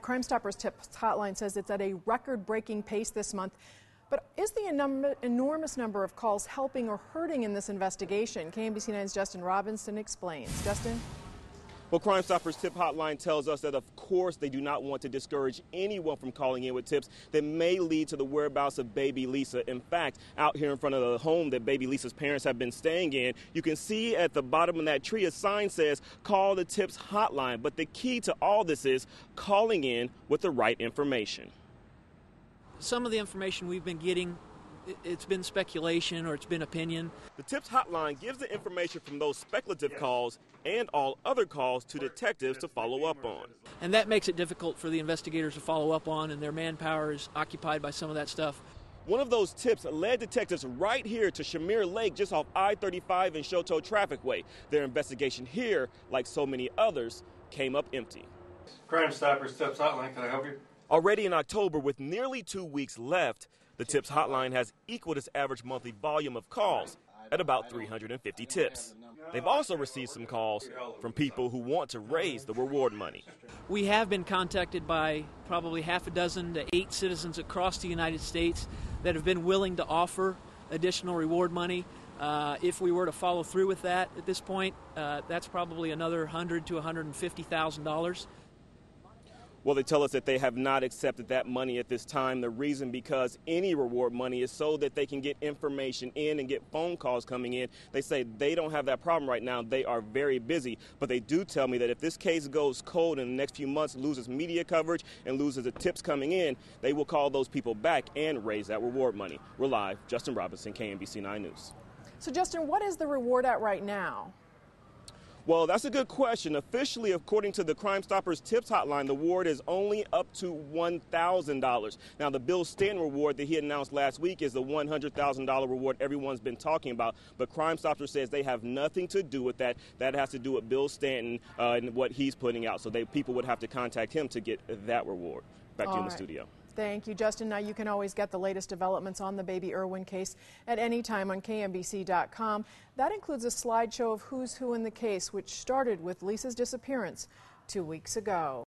Crime Stoppers TIPS Hotline says it's at a record-breaking pace this month. But is the enormous number of calls helping or hurting in this investigation? KMBC 9's Justin Robinson explains. Justin? Well, Crime Stoppers Tip Hotline tells us that, of course, they do not want to discourage anyone from calling in with tips that may lead to the whereabouts of baby Lisa. In fact, out here in front of the home that baby Lisa's parents have been staying in, you can see at the bottom of that tree a sign says, "Call the Tips Hotline." But the key to all this is calling in with the right information. Some of the information we've been getting, it's been speculation or it's been opinion. The Tips Hotline gives the information from those speculative calls and all other calls to detectives to follow up on. And that makes it difficult for the investigators to follow up on, and their manpower is occupied by some of that stuff. One of those tips led detectives right here to Shamir Lake, just off I-35 and Shoto Trafficway. Their investigation here, like so many others, came up empty. Crime Stoppers Tips Hotline, can I help you? Already in October, with nearly 2 weeks left, the Tips Hotline has equaled its average monthly volume of calls at about 350 tips. They've also received some calls from people who want to raise the reward money. We have been contacted by probably half a dozen to 8 citizens across the United States that have been willing to offer additional reward money. If we were to follow through with that at this point, that's probably another $100,000 to $150,000. Well, they tell us that they have not accepted that money at this time. The reason because any reward money is so that they can get information in and get phone calls coming in. They say they don't have that problem right now. They are very busy. But they do tell me that if this case goes cold in the next few months, loses media coverage and loses the tips coming in, they will call those people back and raise that reward money. We're live. Justin Robinson, KMBC 9 News. So, Justin, what is the reward at right now? Well, that's a good question. Officially, according to the Crime Stoppers Tips Hotline, the reward is only up to $1,000. Now, the Bill Stanton reward that he announced last week is the $100,000 reward everyone's been talking about. But Crime Stoppers says they have nothing to do with that. That has to do with Bill Stanton and what he's putting out. So people would have to contact him to get that reward. Back to you in the studio. Thank you, Justin. Now, you can always get the latest developments on the Baby Irwin case at any time on KMBC.com. That includes a slideshow of who's who in the case, which started with Lisa's disappearance 2 weeks ago.